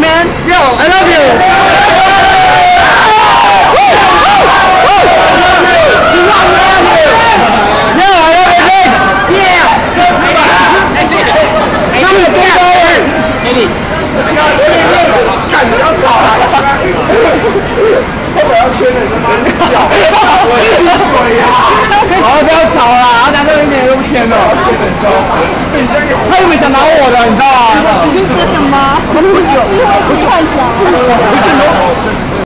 man. Yo, I love you.干不要吵了！后面要牵的他妈脚，我是鬼呀！好，不要吵了，他男的一点都不牵的，牵很高。他又没想拿我的，你知道吗？ 你是说什么？不是幻想。